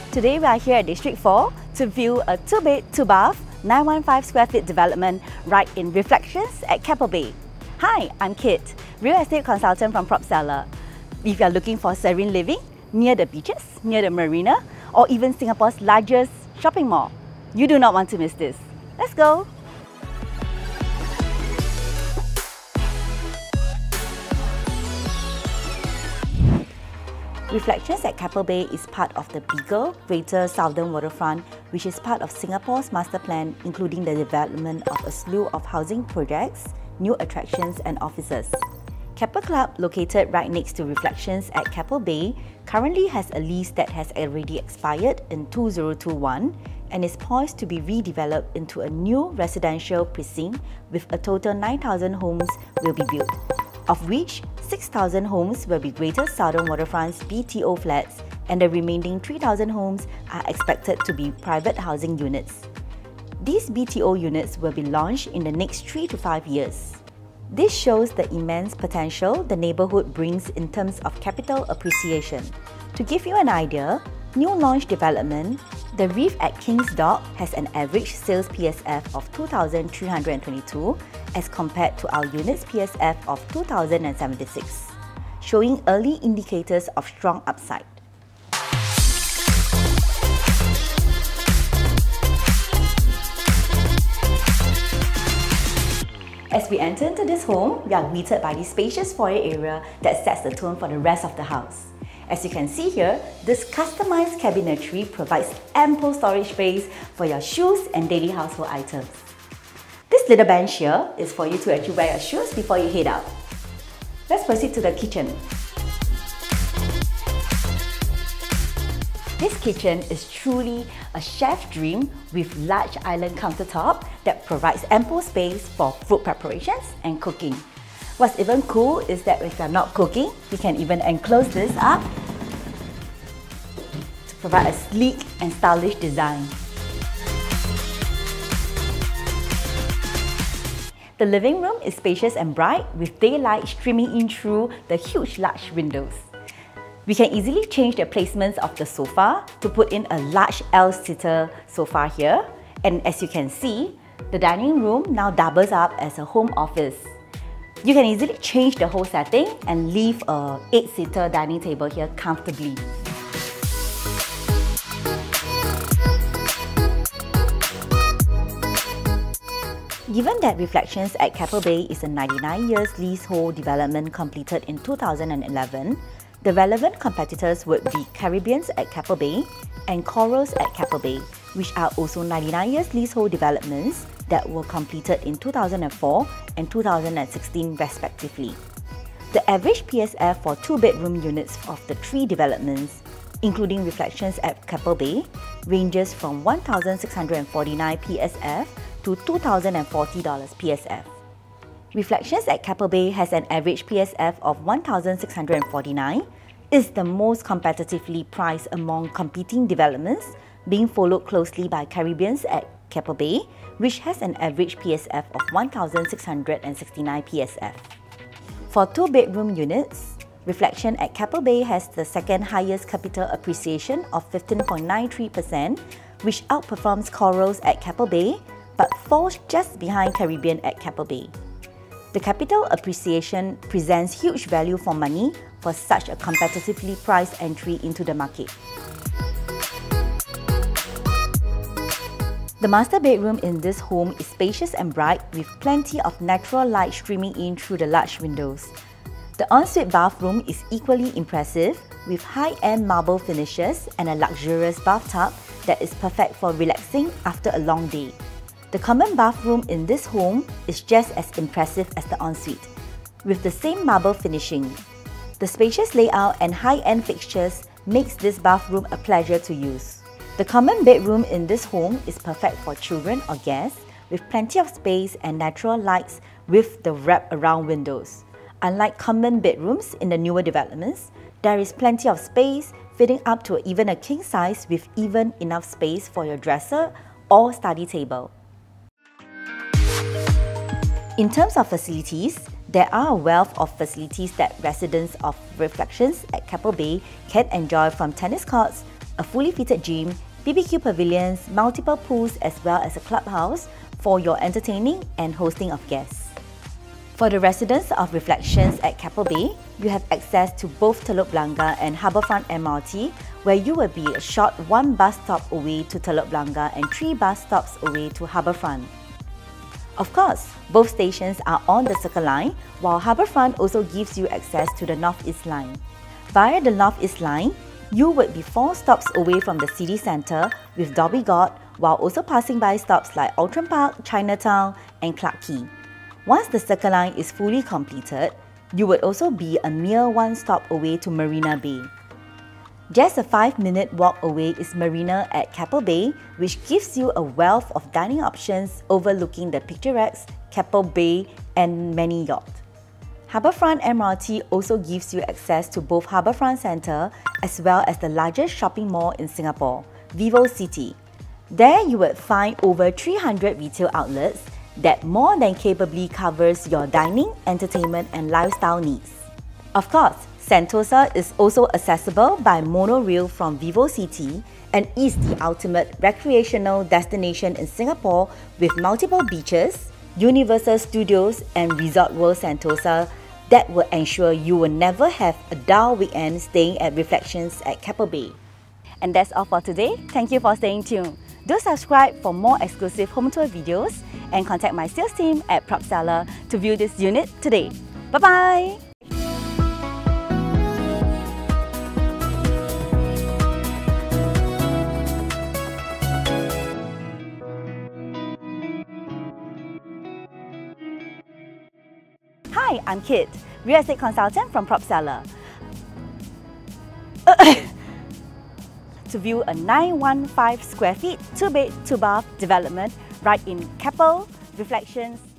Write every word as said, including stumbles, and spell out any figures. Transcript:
Today we are here at District four to view a two bed, two bath, nine hundred fifteen square feet development right in Reflections at Keppel Bay. Hi, I'm Kit, real estate consultant from Propseller. If you are looking for serene living near the beaches, near the marina, or even Singapore's largest shopping mall, you do not want to miss this. Let's go! Reflections at Keppel Bay is part of the bigger, greater southern waterfront, which is part of Singapore's master plan, including the development of a slew of housing projects, new attractions and offices. Keppel Club, located right next to Reflections at Keppel Bay, currently has a lease that has already expired in two thousand twenty-one and is poised to be redeveloped into a new residential precinct with a total nine thousand homes will be built, of which six thousand homes will be Greater Southern Waterfront's B T O flats and the remaining three thousand homes are expected to be private housing units. These B T O units will be launched in the next three to five years. This shows the immense potential the neighbourhood brings in terms of capital appreciation. To give you an idea, new launch development, the Reef at King's Dock has an average sales P S F of two thousand three hundred twenty-two as compared to our unit's P S F of two thousand seventy-six, showing early indicators of strong upside. As we enter into this home, we are greeted by this spacious foyer area that sets the tone for the rest of the house. As you can see here, this customized cabinetry provides ample storage space for your shoes and daily household items. This little bench here is for you to actually wear your shoes before you head out. Let's proceed to the kitchen. This kitchen is truly a chef's dream with large island countertop that provides ample space for food preparations and cooking. What's even cool is that if you're not cooking, you can even enclose this up to provide a sleek and stylish design. The living room is spacious and bright with daylight streaming in through the huge large windows. We can easily change the placements of the sofa to put in a large L-seater sofa here, and as you can see, the dining room now doubles up as a home office. You can easily change the whole setting and leave a eight-seater dining table here comfortably. Given that Reflections at Keppel Bay is a ninety-nine years leasehold development completed in two thousand eleven, the relevant competitors would be Caribbean's at Keppel Bay and Coral's at Keppel Bay, which are also ninety-nine years leasehold developments that were completed in two thousand four and two thousand sixteen respectively. The average P S F for two-bedroom units of the three developments, including Reflections at Keppel Bay, ranges from one thousand six hundred forty-nine P S F to two thousand forty dollars P S F. Reflections at Keppel Bay has an average P S F of one thousand six hundred forty-nine, is the most competitively priced among competing developments, being followed closely by Caribbean's at Keppel Bay, which has an average P S F of one thousand six hundred sixty-nine P S F. For two-bedroom units, Reflection at Keppel Bay has the second highest capital appreciation of fifteen point nine three percent, which outperforms Coral's at Keppel Bay, but falls just behind Caribbean at Keppel Bay. The capital appreciation presents huge value for money for such a competitively priced entry into the market. The master bedroom in this home is spacious and bright with plenty of natural light streaming in through the large windows. The ensuite bathroom is equally impressive with high-end marble finishes and a luxurious bathtub that is perfect for relaxing after a long day. The common bathroom in this home is just as impressive as the ensuite, with the same marble finishing. The spacious layout and high-end fixtures makes this bathroom a pleasure to use. The common bedroom in this home is perfect for children or guests, with plenty of space and natural lights with the wrap-around windows. Unlike common bedrooms in the newer developments, there is plenty of space, fitting up to even a king size with even enough space for your dresser or study table. In terms of facilities, there are a wealth of facilities that residents of Reflections at Keppel Bay can enjoy, from tennis courts, a fully fitted gym, B B Q pavilions, multiple pools as well as a clubhouse for your entertaining and hosting of guests. For the residents of Reflections at Keppel Bay, you have access to both Telok Blangah and Harbourfront M R T, where you will be a short one bus stop away to Telok Blangah and three bus stops away to Harbourfront. Of course, both stations are on the Circle Line, while Harbourfront also gives you access to the North East Line. Via the North East Line, you would be four stops away from the city centre with Dhoby Ghaut, while also passing by stops like Outram Park, Chinatown and Clarke Quay. Once the Circle Line is fully completed, you would also be a mere one stop away to Marina Bay. Just a five minute walk away is Marina at Keppel Bay, which gives you a wealth of dining options overlooking the picturesque Keppel Bay and many yachts. Harbourfront M R T also gives you access to both Harbourfront Centre as well as the largest shopping mall in Singapore, VivoCity. There you would find over three hundred retail outlets that more than capably covers your dining, entertainment and lifestyle needs. Of course, Sentosa is also accessible by monorail from VivoCity and is the ultimate recreational destination in Singapore with multiple beaches, Universal Studios and Resort World Sentosa that will ensure you will never have a dull weekend staying at Reflections at Keppel Bay. And that's all for today. Thank you for staying tuned. Do subscribe for more exclusive home tour videos and contact my sales team at Propseller to view this unit today. Bye-bye! Hi, I'm Kit, real estate consultant from Propseller. To view a nine hundred fifteen square feet, two bed, two bath development right in Keppel, Reflections,